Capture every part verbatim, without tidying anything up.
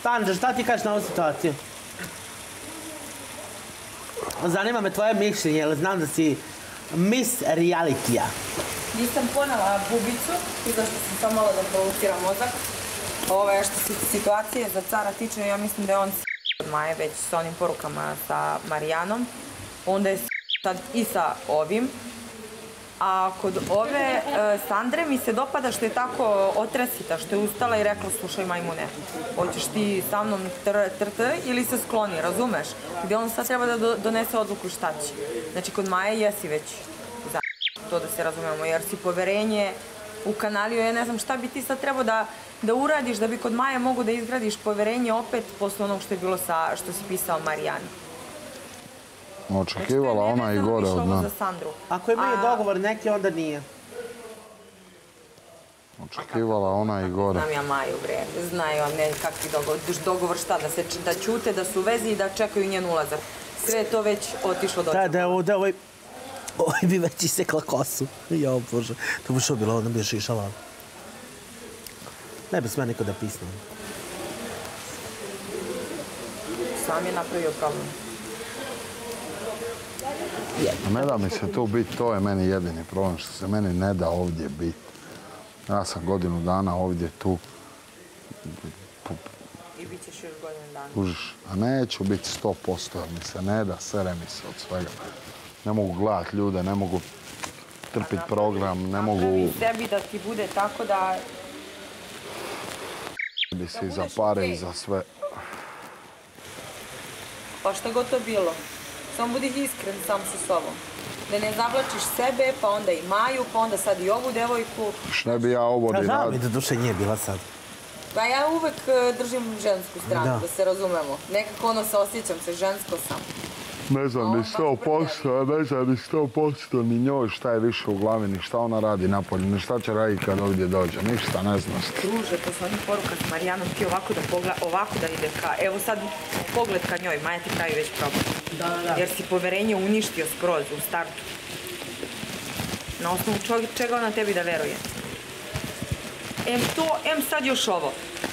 Sandra, šta ti kažeš na ovu situaciju? Zanima me tvoje mišljenje, jer znam da si Miss Realitija. Nisam ponela bubicu, i zašto sam samo malo da provociram mozak. Ove, što se situacije za cara tiče, ja mislim da je on s*** od Maje već s onim porukama sa Marijanom. Onda je s*** sad i sa ovim. A kod ove e, Sandre mi se dopada što je tako otresita, što je ustala i rekla slušaj majmune, hoćeš ti sa mnom trt ili se skloni, razumeš? Gdje on sad treba da do, donese odluku šta će. Znači kod Maje jesi već za to da se razumemo, jer si poverenje u kanaliju, ja ne znam šta bi ti sad trebao da, da uradiš da bi kod Maje mogu da izgradiš poverenje opet posle onog što je bilo sa, što si pisao Marijani. Očekivala ona i gore od nas. Ako imaju dogovor neki, onda nije. Očekivala ona i gore. Znam ja Maju, bre. Znaju vam ne kakvi dogovor. Dogovor šta, da, se, da ćute, da su u vezi i da čekaju njen ulazak. Sve je to već otišlo do... Da, da, da, ovaj... Ovaj bi već isekla kosu. Jo, Bože. To bi što bilo, ona bi šišala. Ne bi smela niko da pisne. Sam je napravio problem. Ne da mi se tu biti, to je meni jedini problem, što se meni ne da ovdje biti. Ja sam godinu dana ovdje tu. I bit ćeš još godinu dana. Užiš, a neću biti sto posto, jer mi se ne da, sere mi se od svega. Ne mogu gledat ljude, ne mogu trpit program, ne mogu... Napravi sebi da ti bude tako da... Bi si za pare i za sve. Pa šta god to bilo. Samo budi iskren sam sa sobom. Da ne zavlačiš sebe, pa onda i Maju, pa onda sad i ovu devojku. Šta bi ja ovo ni radio? Da, da duše nije bila sad. Pa ja uvek držim žensku stranu, da se razumemo. Nekako ono se osjećam se, žensko sam. Ne znam ni sto posto, ne znam ni sto posto ni njoj šta je više u glavi, ni šta ona radi napolje, ni šta će raditi kad ovdje dođe, ništa ne znaš. Druže, to su onih poruka s Marijanom, ti ovako da pogleda, ovako da ide ka, evo sad pogled ka njoj, Maja ti pravi već problem. Da, da. Jer si poverenje uništio skroz u startu. Na osnovu čega ona tebi da veruje. Em to, em sad još ovo.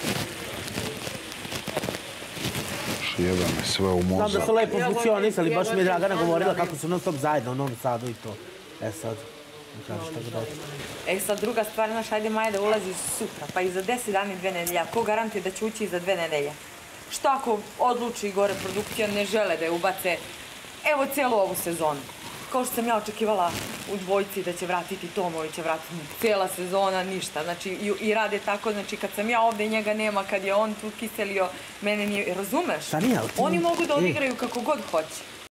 Jebe me sve u mozak. Znam da su lepo funkcionisali, baš mi je Dragana govorila kako su non stop zajedno u Novom Sadu i to. E sad, mi kažeš tako da... E sad druga stvar, znaš, ajde Maja da ulazi sutra, pa i za deset dana i dve nedelja. Ko garantuje da će ući i za dve nedelje? Šta ako odluči gore produkcija, ne žele da je ubace, evo cijelu ovu sezonu. Kao što sam ja očekivala u dvojci da će vratiti Tomo i će vratiti cijela sezona, ništa. Znači, i, i rade tako, znači kad sam ja ovdje i njega nema, kad je on tu kiselio, mene nije, razumeš? Šta nije, ali ti... Oni mogu da odigraju kako god hoće.